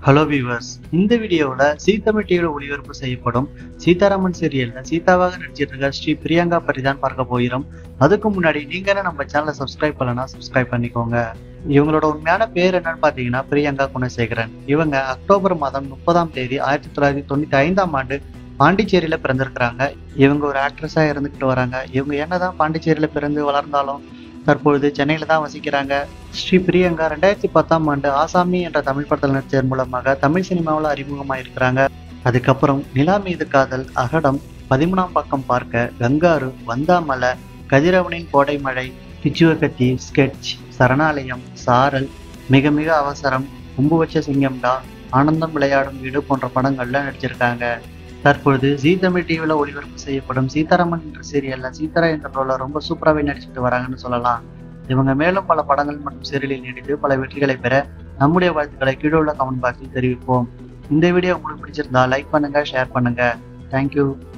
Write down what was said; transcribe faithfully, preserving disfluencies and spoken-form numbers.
Hello viewers, இந்த வீடியோவில் சீத்தமிழ் டிவியில் ஒளிபரப்பு செய்யப்படும் சீதாராமன் சீரியல்ல சீதாவாக நடிச்சிட்டு இருக்க ஸ்ரீ பிரியங்கா பற்றி தான் பார்க்க போகிறோம். அதுக்கு முன்னாடி நீங்க என்ன நம்ம சேனலை சப்ஸ்கிரைப் பண்ணலன்னா சப்ஸ்கிரைப் பண்ணிக்கோங்க. இவங்களோட உண்மையான பேர் என்னன்னு பாத்தீங்கன்னா பிரியங்கா குணசேகரன். இவங்க அக்டோபர் மாதம் முப்பதாம் தேதி ஆயிரத்தி தொள்ளாயிரத்தி தொண்ணூத்தி ஐந்தாம் ஆண்டு பாண்டிச்சேரியில பிறந்திருக்கிறாங்க. இவங்க ஒரு ஆக்ட்ரஸா இருந்துகிட்டு வராங்க. இவங்க என்னதான் பாண்டிச்சேரியில பிறந்து வளர்ந்தாலும் தற்பொழுது சென்னையில தான் வசிக்கிறாங்க. ஸ்ரீ பிரியங்கா ரெண்டாயிரத்தி பத்தாம் ஆண்டு ஆசாமி என்ற தமிழ் படத்தில் நடிச்சதன் மூலமாக தமிழ் சினிமாவில் அறிமுகமாக இருக்கிறாங்க. அதுக்கப்புறம் நிலா மீது காதல், அகடம், பதிமூணாம் பக்கம் பார்க்க, கங்காரு, வந்தாமலை, கதிரவனின் கோடை மழை, பிச்சுவக்கத்தி, ஸ்கெட்ச், சரணாலயம், சாரல், மிக மிக அவசரம், கும்பு வச்ச சிங்கம்டா, ஆனந்தம் விளையாடும் வீடு போன்ற படங்கள்ல நடிச்சிருக்காங்க. தற்பொழுது ஜீ தமிழ் டிவியில் ஒளிபரப்பு செய்யப்படும் சீதாராமன் என்ற சீரியல்ல சீதாரா என்ற ரோல ரொம்ப சூப்பராகவே நடிச்சுட்டு வராங்கன்னு சொல்லலாம். இவங்க மேலும் பல படங்கள் மற்றும் சீரியலில் நடித்து பல வெற்றிகளை பெற நம்முடைய வாழ்த்துக்களை கீழே உள்ள கமெண்ட் பாக்ஸில் தெரிவிப்போம். இந்த வீடியோ உங்களுக்கு பிடிச்சிருந்தா லைக் பண்ணுங்க, ஷேர் பண்ணுங்க. தேங்க்யூ.